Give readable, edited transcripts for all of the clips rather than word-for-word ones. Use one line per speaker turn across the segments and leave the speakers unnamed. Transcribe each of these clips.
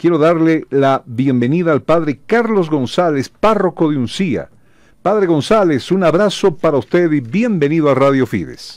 quiero darle la bienvenida al padre Carlos González, párroco de Uncía. Padre González, un abrazo para usted y bienvenido a Radio Fides.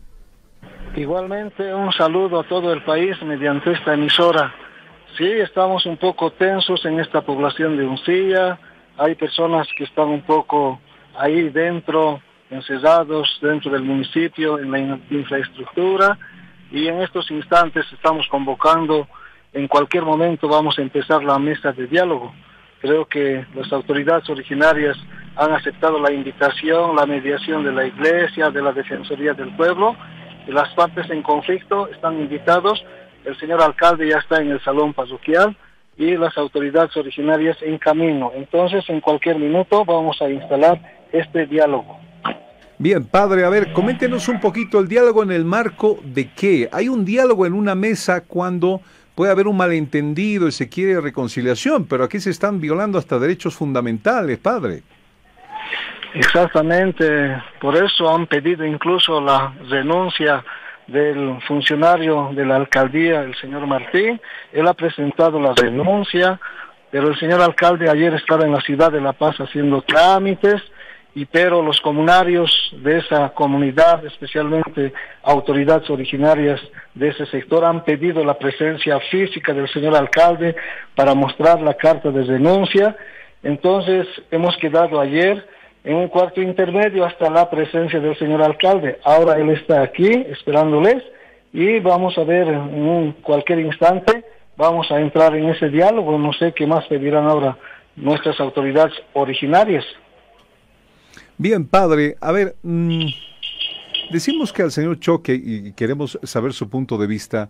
Igualmente un saludo a todo el país mediante esta emisora. Sí, estamos un poco tensos en esta población de Uncía. Hay personas que están un poco ahí dentro, encerrados dentro del municipio, en la infraestructura. Y en estos instantes estamos convocando, en cualquier momento vamos a empezar la mesa de diálogo. Creo que las autoridades originarias han aceptado la invitación, la mediación de la Iglesia, de la Defensoría del Pueblo. Y las partes en conflicto están invitados. El señor alcalde ya está en el salón parroquial y las autoridades originarias en camino. Entonces, en cualquier minuto vamos a instalar este diálogo.
Bien, padre, a ver, coméntenos un poquito el diálogo en el marco de qué. ¿Hay un diálogo en una mesa cuando puede haber un malentendido y se quiere reconciliación? Pero aquí se están violando hasta derechos fundamentales, padre.
Exactamente, por eso han pedido incluso la renuncia del funcionario de la alcaldía, el señor Martín. Él ha presentado la renuncia, pero el señor alcalde ayer estaba en la ciudad de La Paz haciendo trámites, pero los comunarios de esa comunidad, especialmente autoridades originarias de ese sector, han pedido la presencia física del señor alcalde para mostrar la carta de renuncia. Entonces hemos quedado ayer en un cuarto intermedio hasta la presencia del señor alcalde. Ahora él está aquí esperándoles y vamos a ver en cualquier instante, vamos a entrar en ese diálogo. No sé qué más pedirán ahora nuestras autoridades originarias.
Bien, padre, a ver, decimos que al señor Choque, y queremos saber su punto de vista,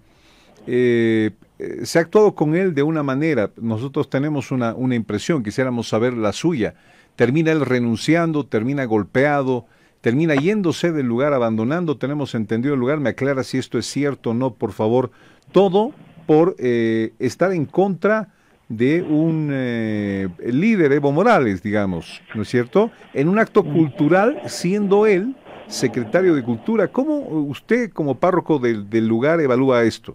se ha actuado con él de una manera. Nosotros tenemos una impresión, quisiéramos saber la suya. Termina él renunciando, termina golpeado, termina yéndose del lugar, abandonando, tenemos entendido el lugar. Me aclara si esto es cierto o no, por favor. Todo por estar en contra de un líder, Evo Morales, digamos, ¿no es cierto? En un acto cultural, siendo él secretario de Cultura. ¿Cómo usted, como párroco del lugar, evalúa esto?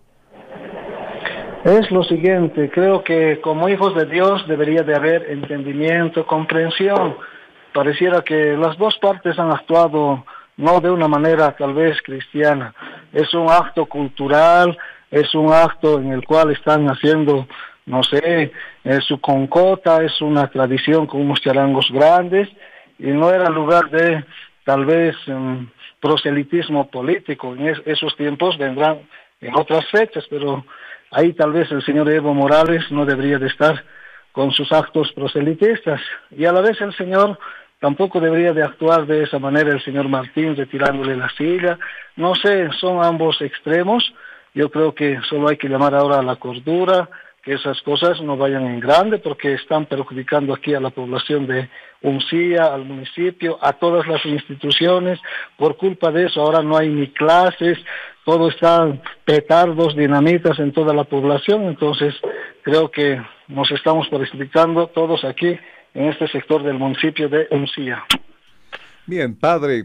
Es lo siguiente, creo que como hijos de Dios debería de haber entendimiento, comprensión. Pareciera que las dos partes han actuado no de una manera tal vez cristiana. Es un acto cultural, es un acto en el cual están haciendo, no sé, su concota, es una tradición con unos charangos grandes y no era lugar de tal vez proselitismo político. En esos tiempos vendrán en otras fechas, pero ahí tal vez el señor Evo Morales no debería de estar con sus actos proselitistas. Y a la vez el señor tampoco debería de actuar de esa manera, el señor Martín retirándole la silla. No sé, son ambos extremos. Yo creo que solo hay que llamar ahora a la cordura, que esas cosas no vayan en grande, porque están perjudicando aquí a la población de Uncía, al municipio, a todas las instituciones. Por culpa de eso ahora no hay ni clases, todo están petardos, dinamitas en toda la población. Entonces creo que nos estamos perjudicando todos aquí en este sector del municipio de Uncía.
Bien, padre,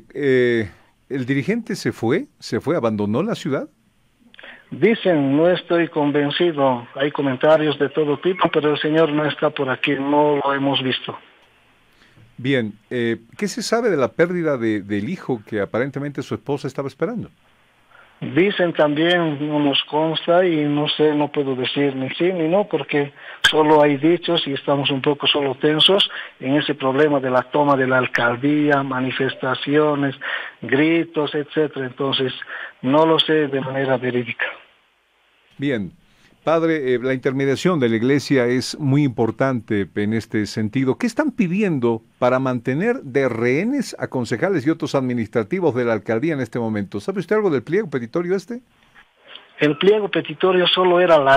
¿el dirigente se fue, abandonó la ciudad?
Dicen, no estoy convencido, hay comentarios de todo tipo, pero el señor no está por aquí, no lo hemos visto.
Bien, ¿qué se sabe de la pérdida del hijo que aparentemente su esposa estaba esperando?
Dicen también, no nos consta y no sé, no puedo decir ni sí ni no, porque solo hay dichos y estamos un poco solo tensos en ese problema de la toma de la alcaldía, manifestaciones, gritos, etcétera. Entonces, no lo sé de manera verídica.
Bien, padre, la intermediación de la iglesia es muy importante en este sentido. ¿Qué están pidiendo para mantener de rehenes a concejales y otros administrativos de la alcaldía en este momento? ¿Sabe usted algo del pliego petitorio este?
El pliego petitorio solo era la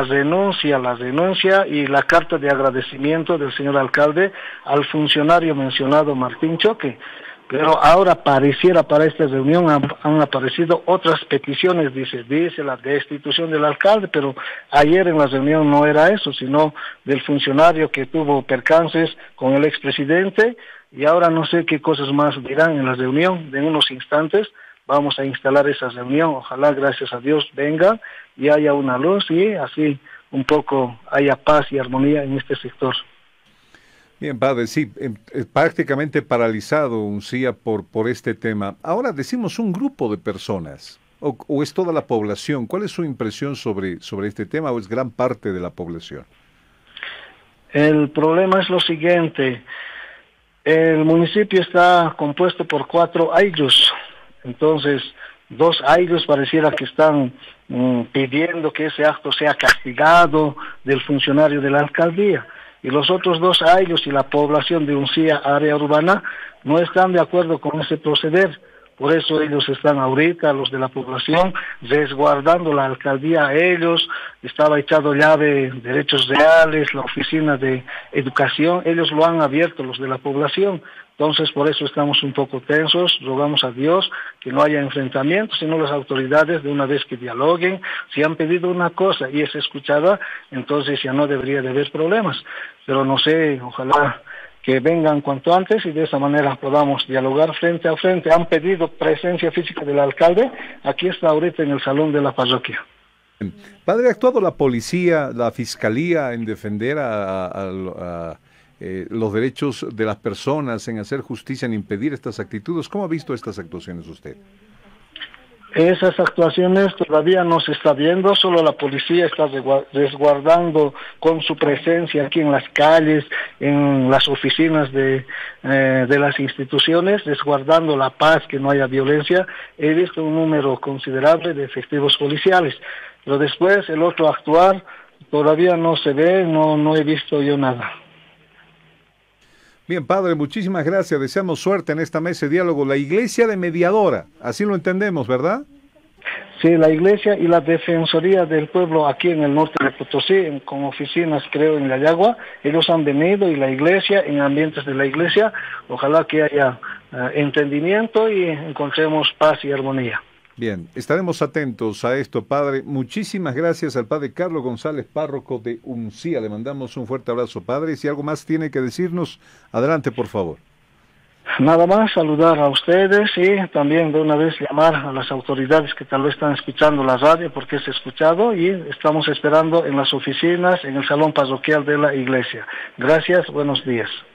renuncia y la carta de agradecimiento del señor alcalde al funcionario mencionado Martín Choque. Pero ahora pareciera para esta reunión han aparecido otras peticiones, dice la destitución del alcalde, pero ayer en la reunión no era eso, sino del funcionario que tuvo percances con el expresidente, y ahora no sé qué cosas más dirán en la reunión. De unos instantes vamos a instalar esa reunión, ojalá gracias a Dios venga y haya una luz y así un poco haya paz y armonía en este sector.
Bien, padre, sí, prácticamente paralizado Uncía por este tema. Ahora decimos un grupo de personas, o es toda la población. ¿Cuál es su impresión sobre este tema, o es gran parte de la población?
El problema es lo siguiente, el municipio está compuesto por 4 aylus, entonces 2 aylus pareciera que están pidiendo que ese acto sea castigado del funcionario de la alcaldía, y los otros 2 aylus y la población de Uncía, área urbana, no están de acuerdo con ese proceder. Por eso ellos están ahorita, los de la población, resguardando la alcaldía a ellos. Estaba echado llave derechos reales, la oficina de educación, ellos lo han abierto, los de la población. Entonces, por eso estamos un poco tensos, rogamos a Dios que no haya enfrentamientos, sino las autoridades de una vez que dialoguen. Si han pedido una cosa y es escuchada, entonces ya no debería de haber problemas. Pero no sé, ojalá que vengan cuanto antes y de esa manera podamos dialogar frente a frente. Han pedido presencia física del alcalde, aquí está ahorita en el salón de la parroquia.
Padre, ¿ha actuado la policía, la fiscalía en defender los derechos de las personas, en hacer justicia, en impedir estas actitudes? ¿Cómo ha visto estas actuaciones usted?
Esas actuaciones todavía no se está viendo, solo la policía está resguardando con su presencia aquí en las calles, en las oficinas de las instituciones, resguardando la paz, que no haya violencia. He visto un número considerable de efectivos policiales, pero después el otro actuar todavía no se ve, no he visto yo nada.
Bien, padre, muchísimas gracias. Deseamos suerte en esta mesa de diálogo. La iglesia de mediadora, así lo entendemos, ¿verdad?
Sí, la iglesia y la Defensoría del Pueblo aquí en el norte de Potosí, con oficinas creo en La Yagua, ellos han venido, y la iglesia, en ambientes de la iglesia, ojalá que haya entendimiento y encontremos paz y armonía.
Bien, estaremos atentos a esto, padre. Muchísimas gracias al padre Carlos González, párroco de Uncía. Le mandamos un fuerte abrazo, padre. Si algo más tiene que decirnos, adelante, por favor.
Nada más, saludar a ustedes y también de una vez llamar a las autoridades que tal vez están escuchando la radio, porque es escuchado, y estamos esperando en las oficinas, en el salón parroquial de la iglesia. Gracias, buenos días.